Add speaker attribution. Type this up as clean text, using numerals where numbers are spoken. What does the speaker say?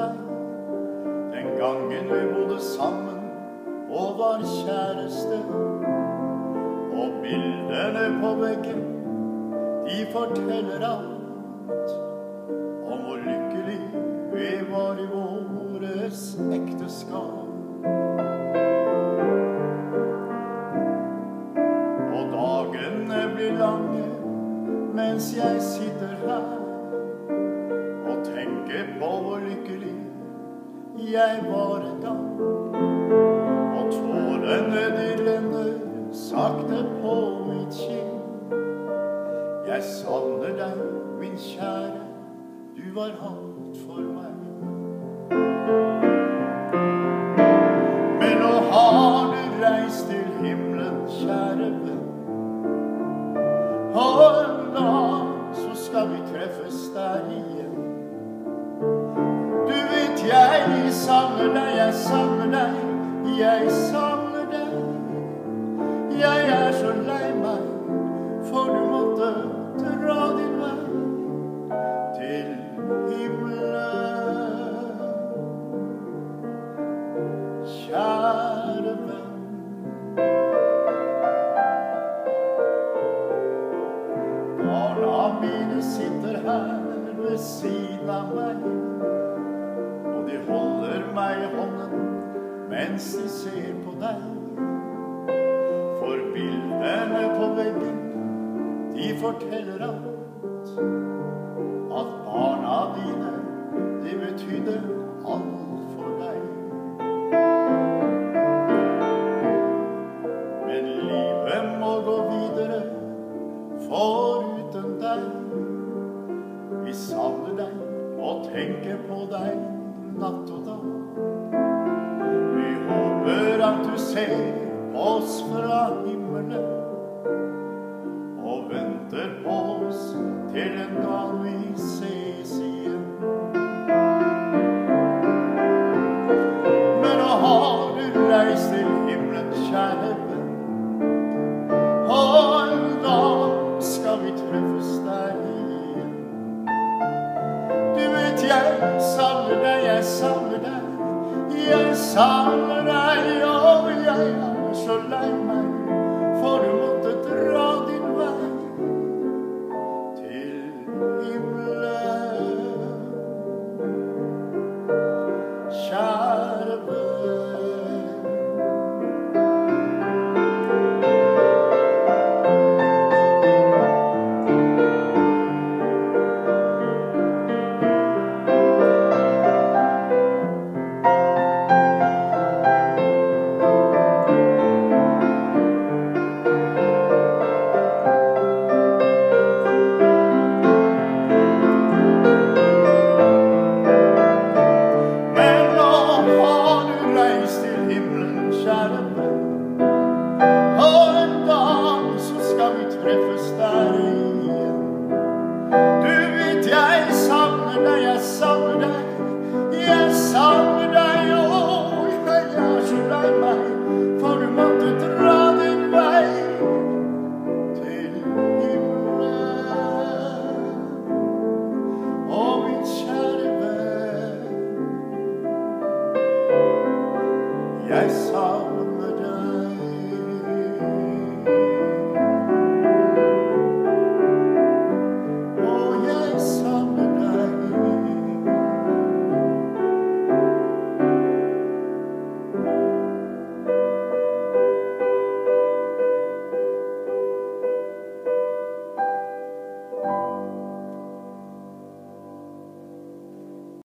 Speaker 1: deg den gangen vi bodde sammen og var kjæreste. Og bildene på veggen, de forteller alt om hvor lykkelig vi var i våres ekteskap. Og dagene blir lange mens jeg sitter her og tenker på hvor lykkelig jeg var en gang. Og tårene de renner sakte på mitt kinn. Jeg savner deg, min kjære, du var alt for meg. Men nå har du reist til himmelen, kjære venn. Og en dag så skal vi treffes der igjen. Du vet jeg savner deg, jeg savner deg, jeg savner deg. Jeg er så lei meg, for du måtte dra din vei til himmelen. Kjære venn. Barna mine sitter her ved siden av meg, og de holder meg i hånden mens de ser på deg. For bildene på veggen, de forteller alt, at barna dine, de betydde alt for deg. Men livet må gå videre, foruten deg. Vi savner deg og tenker på deg natt og dag. Vi håper at du ser oss fra himmelen, og venter på oss til en dag vi ses igjen. Men nå har du reist til himmelen, kjære venn, og en dag skal vi treffes der igjen. Du vet jeg savner deg, jeg savner deg, jeg savner deg, og jeg er så lei meg, for du måtte dra din vei til himmelen.